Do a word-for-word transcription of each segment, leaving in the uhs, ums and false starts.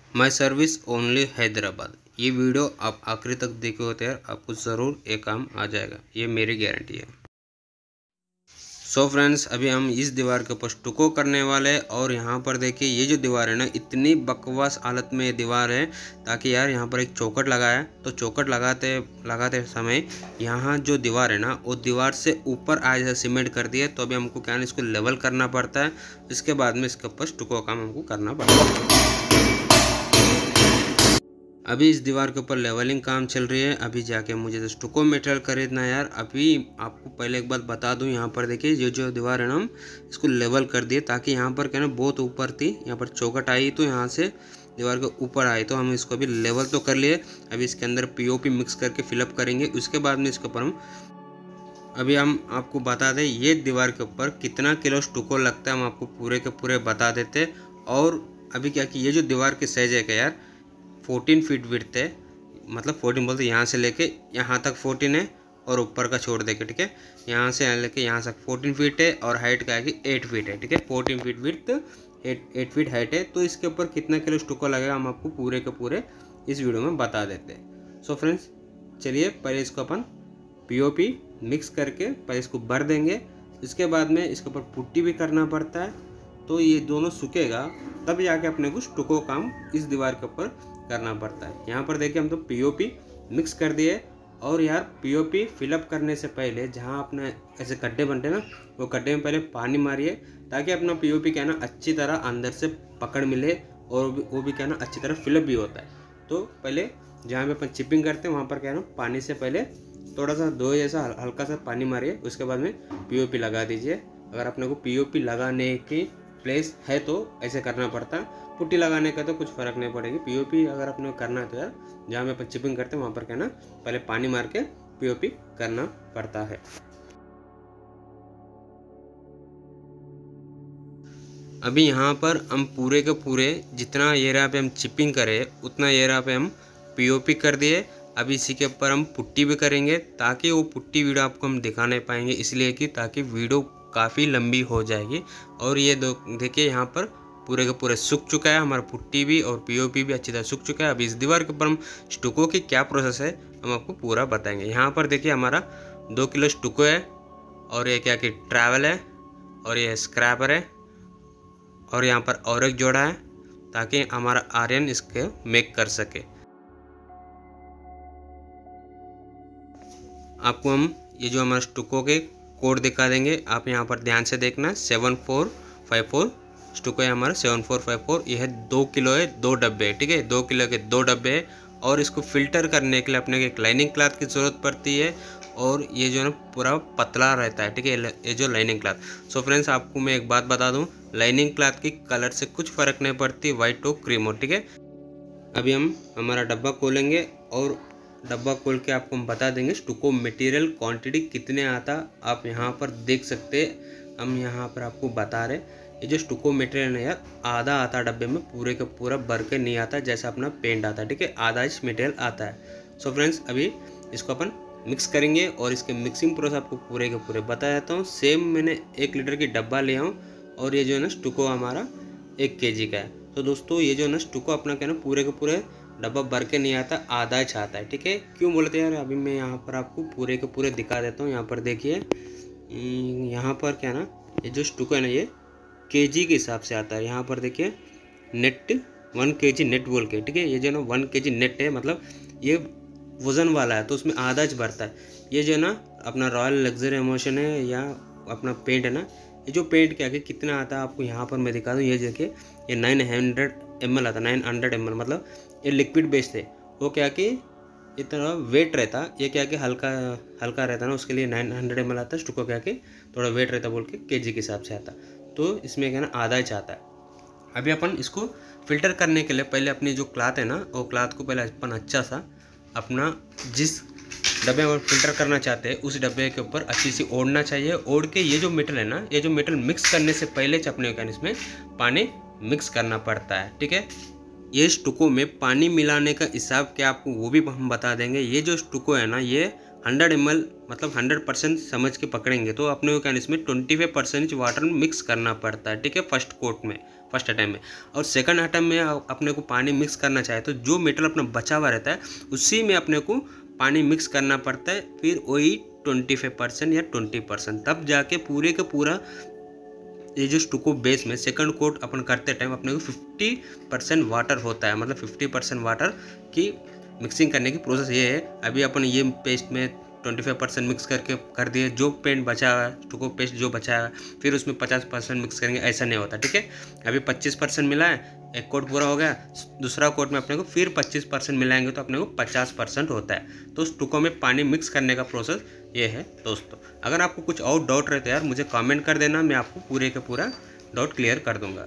माई service only Hyderabad. ये video आप आखिरी तक देखे होते हैं, आपको ज़रूर एक काम आ जाएगा, ये मेरी गारंटी है। सो so फ्रेंड्स, अभी हम इस दीवार के ऊपर स्टुको करने वाले हैं। और यहाँ पर देखिए ये जो दीवार है ना, इतनी बकवास हालत में ये दीवार है। ताकि यार यहाँ पर एक चौखट लगा है, तो चौखट लगाते लगाते समय यहाँ जो दीवार है ना, वो दीवार से ऊपर आज ऐसा सीमेंट कर दिया। तो अभी हमको क्या है, इसको लेवल करना पड़ता है। इसके बाद में इसके ऊपर स्टुको काम हमको करना पड़ता है। अभी इस दीवार के ऊपर लेवलिंग काम चल रही है। अभी जाके मुझे स्टुको मटेरियल खरीदना है यार। अभी आपको पहले एक बात बता दूं, यहाँ पर देखिए ये जो दीवार है ना, हम इसको लेवल कर दिए ताकि यहाँ पर क्या ना बहुत ऊपर थी, यहाँ पर चौखट आई तो यहाँ से दीवार के ऊपर आई, तो हम इसको अभी लेवल तो कर लिए। अभी इसके अंदर पीओपी मिक्स करके फिलअप करेंगे। उसके बाद में इसके ऊपर हम अभी हम आपको बता दें ये दीवार के ऊपर कितना किलो स्टुको लगता है, हम आपको पूरे के पूरे बता देते। और अभी क्या कि ये जो दीवार की साइज है क्या यार, फोर्टीन फीट विड्थ है, मतलब फोर्टीन बोलते यहाँ से लेके यहाँ तक फोर्टीन है और ऊपर का छोड़ देके, ठीक है। यहाँ से लेके यहाँ तक फोर्टीन फीट है और हाइट का है कि एट फीट है, ठीक है। Fourteen feet width, eight eight feet height है। तो इसके ऊपर कितना किलो स्टुको लगेगा हम आपको पूरे के पूरे इस वीडियो में बता देते हैं। सो फ्रेंड्स, चलिए पहले इसको अपन पीओपी मिक्स करके पहले इसको भर देंगे। इसके बाद में इसके ऊपर पुट्टी भी करना पड़ता है। तो ये दोनों सूखेगा तब जाके अपने को स्टुको काम इस दीवार के ऊपर करना पड़ता है। यहाँ पर देखिए हम तो पीओपी मिक्स कर दिए। और यार पीओपी फिलअप करने से पहले जहाँ अपने ऐसे गड्ढे बनते ना, वो गड्ढे में पहले पानी मारिए ताकि अपना पीओपी क्या ना अच्छी तरह अंदर से पकड़ मिले और वो भी क्या ना अच्छी तरह फिलअप भी होता है। तो पहले जहाँ पे अपन चिपिंग करते हैं वहाँ पर क्या ना पानी से पहले थोड़ा सा दो जैसा हल्का सा पानी मारिए। उसके बाद में पीओपी लगा दीजिए। अगर अपने को पीओपी लगाने की प्लेस है तो ऐसे करना पड़ता है, पुट्टी लगाने का तो कुछ फ़र्क नहीं पड़ेगी। पीओपी अगर अपने को करना है तो यार जहाँ पे अपन चिपिंग करते हैं वहाँ पर क्या ना पहले पानी मार के पीओपी करना पड़ता है। अभी यहाँ पर हम पूरे के पूरे जितना एरिया पे हम चिपिंग करें उतना एरिया पे हम पीओपी कर दिए। अभी इसी के ऊपर हम पुट्टी भी करेंगे ताकि वो पुट्टी वीडियो आपको हम दिखा नहीं पाएंगे, इसलिए कि ताकि वीडियो काफ़ी लंबी हो जाएगी। और ये दो देखिए यहाँ पर पूरे का पूरे सूख चुका है, हमारा पुट्टी भी और पीओपी भी अच्छी तरह सूख चुका है। अभी इस दीवार के ऊपर हम स्टुको की क्या प्रोसेस है हम आपको पूरा बताएंगे। यहाँ पर देखिए हमारा दो किलो स्टुको है और ये क्या कि ट्रैवल है और ये स्क्रैपर है और यहाँ पर और एक जोड़ा है ताकि हमारा आर्यन इसके मेक कर सके। आपको हम ये जो हमारा स्टुको के कोड दिखा देंगे, आप यहाँ पर ध्यान से देखना। Seven four five four stucco है हमारा, सेवन फोर फाइव फोर। यह है दो किलो है, दो डब्बे है, ठीक है। दो किलो के दो डब्बे है। और इसको फिल्टर करने के लिए अपने को एक लाइनिंग क्लॉथ की ज़रूरत पड़ती है। और ये जो है ना पूरा पतला रहता है, ठीक है, ये जो लाइनिंग क्लॉथ। सो फ्रेंड्स, आपको मैं एक बात बता दूँ, लाइनिंग क्लॉथ की कलर से कुछ फ़र्क नहीं पड़ती, वाइट हो क्रीम हो, ठीक है। अभी हम हमारा डब्बा खोलेंगे और डब्बा खोल के आपको हम बता देंगे स्टुको मटेरियल क्वांटिटी कितने आता। आप यहाँ पर देख सकते हैं, हम यहाँ पर आपको बता रहे ये जो स्टुको मटेरियल है यार, आधा आता डब्बे में, पूरे का पूरा भर के नहीं आता जैसा अपना पेंट आता है, ठीक है। आधा इस मटेरियल आता है। सो फ्रेंड्स, अभी इसको अपन मिक्स करेंगे और इसके मिक्सिंग प्रोसेस आपको पूरे के पूरे बता देता हूँ। सेम मैंने एक लीटर की डब्बा लिया हूँ और ये जो है ना स्टुको हमारा एक के जी का है। तो दोस्तों ये जो है ना स्टुको अपना क्या ना पूरे के पूरे डब्बा भर के नहीं आता, आधा ही चाहता है, ठीक है। क्यों बोलते हैं यार, अभी मैं यहाँ पर आपको पूरे के पूरे दिखा देता हूँ। यहाँ पर देखिए, यहाँ पर क्या ना ये जो स्टुको है ना ये केजी के हिसाब से आता है। यहाँ पर देखिए नेट वन केजी नेट बोल के, ठीक है। ये जो ना वन केजी नेट है, मतलब ये वज़न वाला है तो उसमें आधा ज भरता है। ये जो ना अपना रॉयल लग्जरी इमोशन है या अपना पेंट है ना, ये जो पेंट क्या कि कितना आता है आपको यहाँ पर मैं दिखा दूँ। ये देखिए ये नाइन हंड्रेड एम एल आता, नाइन हंड्रेड एम एल, मतलब ये लिक्विड बेस्ड है। वो क्या कि इतना वेट रहता, ये क्या कि हल्का हल्का रहता ना, उसके लिए नाइन हंड्रेड एम एल आता। स्टुको क्या कि थोड़ा वेट रहता बोल के केजी के हिसाब से आता, तो इसमें क्या ना आधा ही चाहता है। अभी अपन इसको फिल्टर करने के लिए पहले अपनी जो क्लॉथ है ना, वो क्लॉथ को पहले अपन अच्छा सा अपना जिस डब्बे में फिल्टर करना चाहते हैं उस डब्बे के ऊपर अच्छी सी ओढ़ना चाहिए। ओढ़ के ये जो मेटल है ना, ये जो मेटल मिक्स करने से पहले अपने क्या इसमें पानी मिक्स करना पड़ता है, ठीक है। ये स्टुको में पानी मिलाने का हिसाब क्या आपको वो भी हम बता देंगे। ये जो स्टुको है ना, ये हंड्रेड एम एल मतलब हंड्रेड परसेंट समझ के पकड़ेंगे तो अपने को क्या इसमें twenty five percent water mix करना पड़ता है, ठीक है, फर्स्ट कोट में। फर्स्ट अटैम्प में। और सेकंड अटैम्प में अपने को पानी मिक्स करना चाहे तो जो मेटल अपना बचा हुआ रहता है उसी में अपने को पानी मिक्स करना पड़ता है, फिर वही ट्वेंटी फाइव परसेंट या ट्वेंटी परसेंट, तब जाके पूरे का पूरा ये जो स्टुको बेस में सेकंड कोट अपन करते टाइम अपने को फिफ्टी परसेंट वाटर होता है, मतलब फिफ्टी परसेंट वाटर की मिक्सिंग करने की प्रोसेस ये है। अभी अपन ये पेस्ट में ट्वेंटी फाइव परसेंट मिक्स करके कर दिए, जो पेंट बचा हुआ है स्टुको पेस्ट जो बचा है फिर उसमें पचास परसेंट मिक्स करेंगे, ऐसा नहीं होता, ठीक है। अभी पच्चीस परसेंट मिला है, एक कोट पूरा हो गया, दूसरा कोट में अपने को फिर पच्चीस परसेंट मिलाएंगे तो अपने को पचास परसेंट होता है। तो स्टुको में पानी मिक्स करने का प्रोसेस ये है दोस्तों। अगर आपको कुछ और डाउट रहता है यार मुझे कमेंट कर देना, मैं आपको पूरे का पूरा डाउट क्लियर कर दूंगा।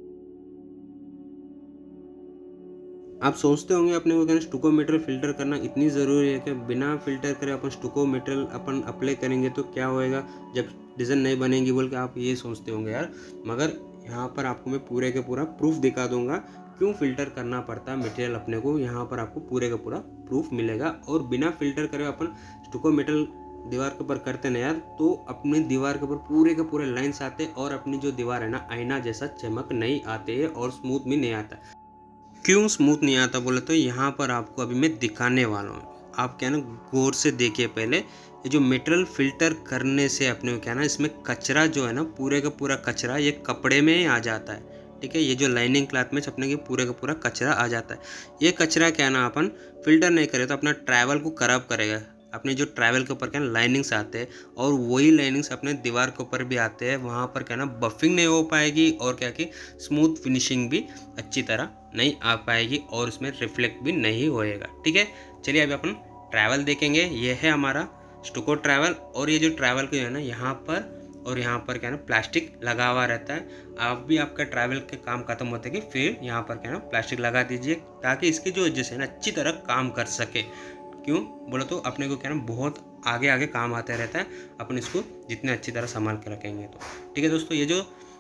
आप सोचते होंगे अपने को क्या स्टुको मटेरियल फिल्टर करना इतनी ज़रूरी है कि बिना फिल्टर करे अपन स्टुको मटेरियल अपन अप्लाई करेंगे तो क्या होएगा जब डिज़ाइन नहीं बनेगी बोल के आप ये सोचते होंगे यार। मगर यहाँ पर आपको मैं पूरे का पूरा प्रूफ दिखा दूंगा क्यों फ़िल्टर करना पड़ता है मटेरियल अपने को, यहाँ पर आपको पूरे का पूरा प्रूफ मिलेगा। और बिना फिल्टर करे अपन स्टुको मटेरियल दीवार के ऊपर करते ना यार तो अपने दीवार के ऊपर पूरे के पूरे लाइन्स आते और अपनी जो दीवार है ना आईना जैसा चमक नहीं आते है और स्मूथ भी नहीं आता। क्यों स्मूथ नहीं आता बोले तो यहाँ पर आपको अभी मैं दिखाने वाला हूँ। आप क्या ना गौर से देखिए पहले, ये जो मटेरियल फिल्टर करने से अपने को क्या ना इसमें कचरा जो है ना पूरे का पूरा कचरा ये कपड़े में ही आ जाता है, ठीक है। ये जो लाइनिंग क्लॉथ में अपने के पूरे का पूरा कचरा आ जाता है। ये कचरा क्या ना अपन फिल्टर नहीं करे तो अपना ट्रैवल को खराब करेगा। अपने जो ट्रैवल के ऊपर क्या ना लाइनिंग्स आते हैं और वही लाइनिंग्स अपने दीवार के ऊपर भी आते हैं, वहाँ पर क्या ना बफिंग नहीं हो पाएगी और क्या कि स्मूथ फिनिशिंग भी अच्छी तरह नहीं आ पाएगी और उसमें रिफ्लेक्ट भी नहीं होएगा, ठीक है। चलिए अभी अपन ट्रैवल देखेंगे। ये है हमारा स्टुको ट्रैवल और ये जो ट्रैवल के है ना यहाँ पर और यहाँ पर क्या ना प्लास्टिक लगा हुआ रहता है। आप भी आपका ट्रैवल के काम खत्म होते कि फिर यहाँ पर क्या ना प्लास्टिक लगा दीजिए ताकि इसकी जो एजेस है ना अच्छी तरह काम कर सके। क्यों बोलो तो अपने को क्या ना बहुत आगे आगे काम आता रहता है, अपन इसको जितने अच्छी तरह संभाल के रखेंगे तो, ठीक है दोस्तों। ये जो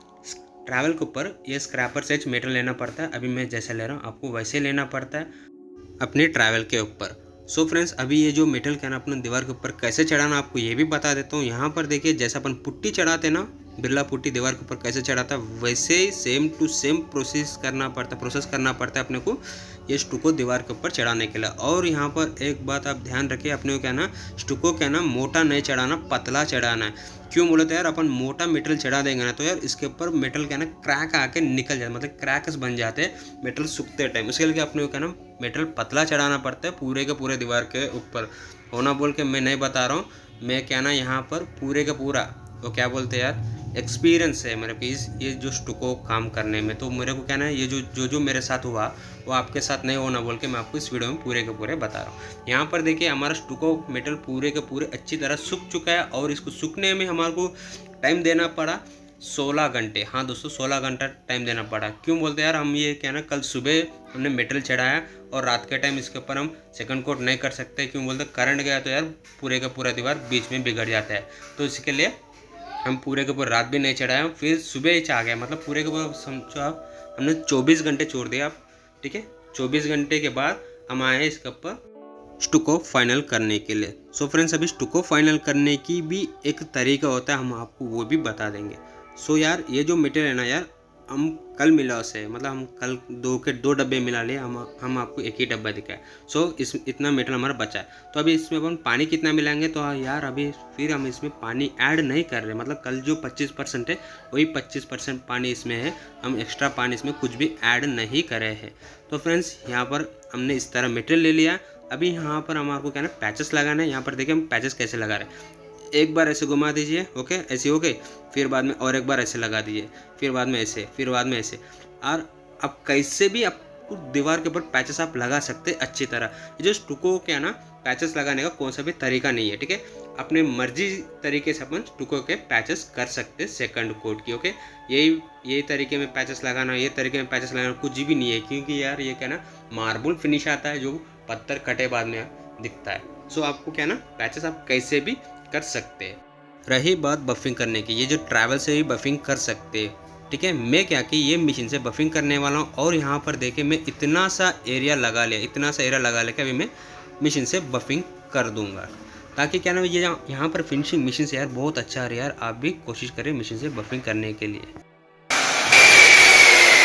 ट्रैवल के ऊपर ये स्क्रैपर सेच मेटल लेना पड़ता है, अभी मैं जैसे ले रहा हूँ आपको वैसे लेना पड़ता है अपने ट्रैवल के ऊपर। सो फ्रेंड्स अभी ये जो मेटल क्या ना अपने दीवार के ऊपर कैसे चढ़ाना आपको ये भी बता देता हूँ। यहाँ पर देखिए जैसे अपन पुट्टी चढ़ाते ना, बिरला पुट्टी दीवार के ऊपर कैसे चढ़ाता है वैसे ही सेम टू सेम प्रोसेस करना पड़ता प्रोसेस करना पड़ता है अपने को ये स्टुको दीवार के ऊपर चढ़ाने के लिए। और यहाँ पर एक बात आप ध्यान रखिए, अपने को क्या ना स्टुको क्या ना मोटा नहीं चढ़ाना, पतला चढ़ाना है। क्यों बोले तो यार अपन मोटा मेटल चढ़ा देंगे ना तो यार इसके ऊपर मेटल क्या ना क्रैक आके निकल जाए, मतलब क्रैक्स बन जाते हैं मेटल सूखते टाइम। उसके लिए अपने को क्या ना मेटल पतला चढ़ाना पड़ता है पूरे के पूरे दीवार के ऊपर। होना बोल के मैं नहीं बता रहा हूँ, मैं क्या ना यहाँ पर पूरे का पूरा वो क्या बोलते हैं यार एक्सपीरियंस है मेरे को इस ये जो स्टुको काम करने में। तो मेरे को क्या ना ये जो जो जो मेरे साथ हुआ वो आपके साथ नहीं होना बोल के मैं आपको इस वीडियो में पूरे के पूरे बता रहा हूँ। यहाँ पर देखिए हमारा स्टुको मेटल पूरे के पूरे अच्छी तरह सूख चुका है और इसको सूखने में हमारे को टाइम देना पड़ा सोलह घंटे। हाँ दोस्तों सोलह घंटा टाइम देना पड़ा। क्यों बोलते यार हम ये क्या ना कल सुबह हमने मेटल चढ़ाया और रात के टाइम इसके ऊपर हम सेकंड कोट नहीं कर सकते। क्यों बोलते करंट गया तो यार पूरे का पूरा दीवार बीच में बिगड़ जाता है। तो इसके लिए हम पूरे के पूरे रात भी नहीं चढ़ाए, फिर सुबह ही आ गया, मतलब पूरे के पूरे समझो आप हमने चौबीस घंटे छोड़ दिया आप, ठीक है। चौबीस घंटे के बाद हम आए इसके ऊपर स्टुको फाइनल करने के लिए। सो फ्रेंड्स अभी स्टुको फाइनल करने की भी एक तरीका होता है, हम आपको वो भी बता देंगे। सो यार ये जो मटेरियल है ना यार हम कल मिला उसे, मतलब हम कल दो के दो डब्बे मिला लिए, हम हम आपको एक ही डब्बा दिखाए। सो इस इतना मेटल हमारा बचा है। तो अभी इसमें अपन पानी कितना मिलाएंगे तो यार अभी फिर हम इसमें पानी ऐड नहीं कर रहे, मतलब कल जो पच्चीस परसेंट है वही पच्चीस परसेंट पानी इसमें है, हम एक्स्ट्रा पानी इसमें कुछ भी ऐड नहीं करे हैं। तो फ्रेंड्स यहाँ पर हमने इस तरह मटेरियल ले लिया। अभी यहाँ पर हमारे को क्या ना पैचेस लगाना है। यहाँ पर देखिए हम पैचेस कैसे लगा रहे हैं, एक बार ऐसे घुमा दीजिए, ओके ऐसे ओके, फिर बाद में और एक बार ऐसे लगा दीजिए, फिर बाद में ऐसे, फिर बाद में ऐसे। और अब कैसे भी आपको दीवार के ऊपर पैचेस आप लगा सकते हैं अच्छी तरह। ये जो स्टुको क्या ना पैचेस लगाने का कौन सा भी तरीका नहीं है, ठीक है। अपने मर्जी तरीके से अपन स्टुको के पैचेस कर सकते हैं सेकंड कोट की, ओके। यही यही तरीके में पैचेस लगाना, ये तरीके में पैचेस लगाना कुछ भी नहीं है, क्योंकि यार ये क्या ना मार्बल फिनिश आता है जो पत्थर कटे बाद में दिखता है। सो आपको क्या ना पैचेस आप कैसे भी कर सकते हैं। रही बात बफिंग करने की, ये जो ट्रैवल से भी बफिंग कर सकते हैं, ठीक है। मैं क्या कि ये मशीन से बफिंग करने वाला हूँ और यहाँ पर देखिए मैं इतना सा एरिया लगा लिया, इतना सा एरिया लगा लेकर अभी मैं मशीन से बफिंग कर दूंगा, ताकि क्या ना ये यहाँ पर फिनिशिंग मशीन से यार बहुत अच्छा आ रहा है। यार आप भी कोशिश करें मशीन से बफिंग करने के लिए।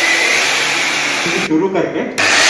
शुरू करके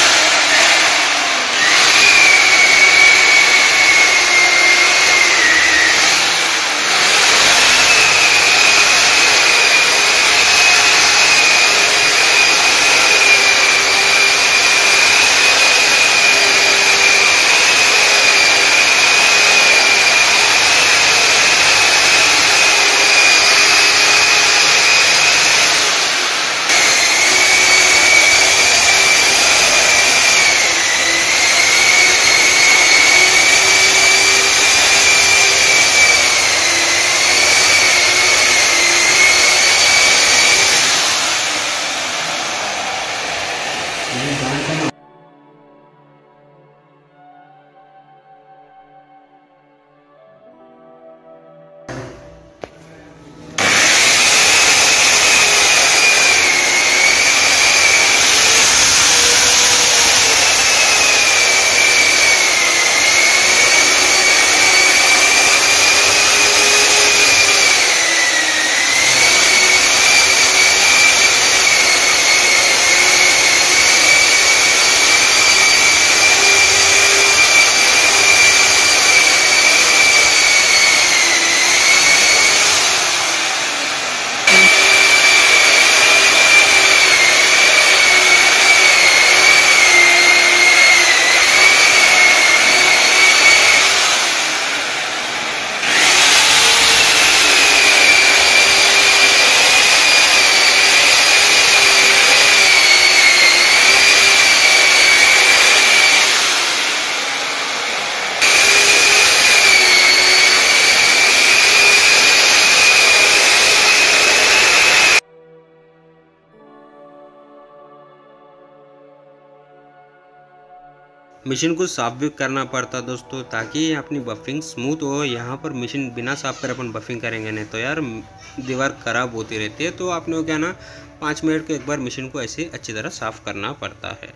मशीन को साफ भी करना पड़ता दोस्तों, ताकि अपनी बफिंग स्मूथ हो। यहाँ पर मशीन बिना साफ कर अपन बफिंग करेंगे नहीं तो यार दीवार ख़राब होती रहती है। तो आपने को क्या ना पाँच मिनट के एक बार मशीन को ऐसे अच्छी तरह साफ करना पड़ता है।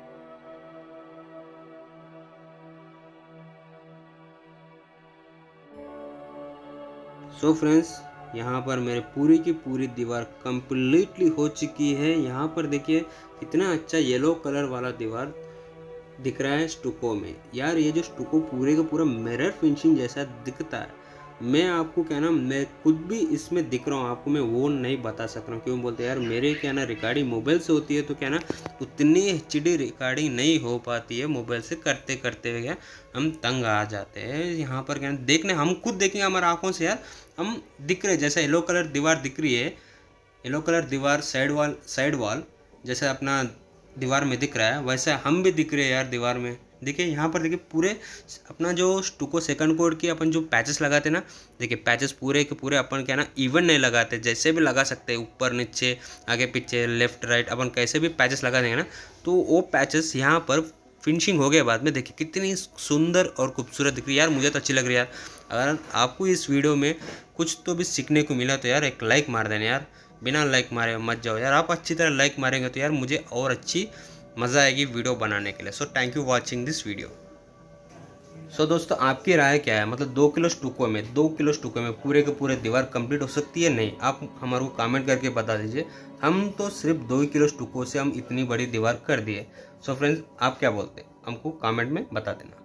सो फ्रेंड्स, यहाँ पर मेरे पूरी की पूरी दीवार कम्प्लीटली हो चुकी है। यहाँ पर देखिए कितना अच्छा येलो कलर वाला दीवार दिख रहा है स्टुको में। यार ये जो स्टुको पूरे का पूरा मिरर फिनिशिंग जैसा दिखता है, मैं आपको क्या ना मैं खुद भी इसमें दिख रहा हूँ, आपको मैं वो नहीं बता सक रहा हूँ। क्यों बोलते हैं यार मेरे क्या ना रिकॉर्डिंग मोबाइल से होती है तो क्या ना उतनी एच डी रिकॉर्डिंग नहीं हो पाती है। मोबाइल से करते करते हुए क्या हम तंग आ जाते हैं। यहाँ पर क्या देखने हम खुद देखेंगे हमारे आँखों से यार हम दिख रहे, जैसा येलो कलर दीवार दिख रही है, येलो कलर दीवार साइड वॉल साइड वॉल जैसे अपना दीवार में दिख रहा है वैसे हम भी दिख रहे हैं यार दीवार में। देखिए यहाँ पर देखिए पूरे अपना जो स्टुको सेकंड कोड की अपन जो पैचेस लगाते ना, देखिए पैचेस पूरे के पूरे अपन क्या ना इवन नहीं लगाते, जैसे भी लगा सकते हैं ऊपर नीचे आगे पीछे लेफ्ट राइट अपन कैसे भी पैचेस लगा देंगे ना तो वो पैचेस यहाँ पर फिनिशिंग हो गए बाद में देखिए कितनी सुंदर और खूबसूरत दिख रही है। यार मुझे तो अच्छी लग रही है यार। अगर आपको इस वीडियो में कुछ तो भी सीखने को मिला तो यार एक लाइक मार देना यार, बिना लाइक मारे मत जाओ यार। आप अच्छी तरह लाइक मारेंगे तो यार मुझे और अच्छी मज़ा आएगी वीडियो बनाने के लिए। So thank you watching this video. So दोस्तों आपकी राय क्या है, मतलब दो किलो स्टुको में दो किलो स्टुको में पूरे के पूरे दीवार कंप्लीट हो सकती है नहीं? आप हमारे को कमेंट करके बता दीजिए। हम तो सिर्फ दो ही किलो स्टुको से हम इतनी बड़ी दीवार कर दिए। सो फ्रेंड्स आप क्या बोलते हैं हमको कमेंट में बता देना।